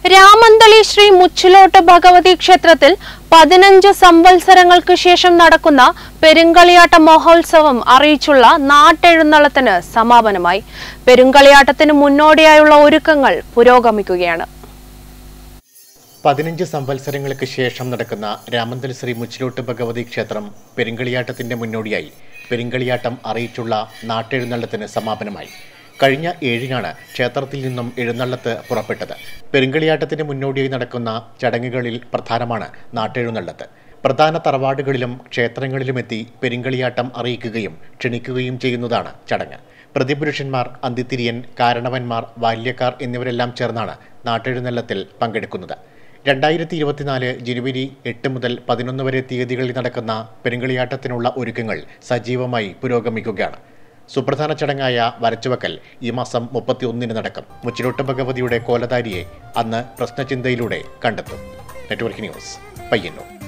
രാമന്തളി ശ്രീ മുച്ചിലോട്ട് ഭഗവതി ക്ഷേത്രത്തിൽ 15 സംവത്സരങ്ങൾക്ക് ശേഷം നടക്കുന്ന പെരുങ്കളിയാട്ട മഹോത്സവം അറിയിച്ചുള്ള നാട്ടെഴുന്നള്ളത്തിന് സമാപനമായി. പെരുങ്കളിയാട്ടത്തിന് മുന്നോടിയായുള്ള ഒരുക്കങ്ങൾ പുരോഗമിക്കുകയാണ്. 15 സംവത്സരങ്ങൾക്ക് ശേഷം നടക്കുന്ന രാമന്തളി ശ്രീ മുച്ചിലോട്ട് ഭഗവതി ക്ഷേത്രം പെരുങ്കളിയാട്ടത്തിന്റെ മുന്നോടിയായി പെരുങ്കളിയാട്ടം അറിയിച്ചുള്ള നാട്ടെഴുന്നള്ളത്തിന് സമാപനമായി. കഴിഞ്ഞ 7-നാണ് ക്ഷേത്രത്തിൽ നിന്നും എഴുന്നള്ളത്ത് പുറപ്പെട്ടത്. പെരുങ്കളിയാട്ടത്തിന് മുന്നോടിയായി നടക്കുന്ന ചടങ്ങുകളിൽ പ്രധാനമാണ് നാട്ടെഴുന്നള്ളത്ത്. പ്രധാന തറവാടുകളിലും ക്ഷേത്രങ്ങളിലുമെത്തി പെരുങ്കളിയാട്ടം അറിയിക്കുകയും ക്ഷണിക്കുകയും ചെയ്യുന്നതാണ് ചടങ്ങ്. പ്രതിപുരുഷന്മാർ, അന്തിതിരിയൻ, കാരണവന്മാർ, ബാല്യക്കാർ എന്നിവരെല്ലാം ചേർന്നാണ് നാട്ടെഴുന്നള്ളത്തിൽ പങ്കെടുക്കുന്നത്. 2024 ജനുവരി 8 മുതൽ 11 വരെ തീയതികളിൽ നടക്കുന്ന പെരുങ്കളിയാട്ടത്തിനുള്ള ഒരുക്കങ്ങൾ സജീവമായി പുരോഗമിക്കുകയാണ്. സുപ്രധാന ചടങ്ങായ വരച്ചുവെക്കൽ ഈ മാസം 31-ന് നടക്കും. മുച്ചിലോട്ട് ഭഗവതിയുടെ കോലധാരിയെ അന്ന് പ്രശ്നചിന്തയിലൂടെ കണ്ടെത്തും. Network news, Payyanur.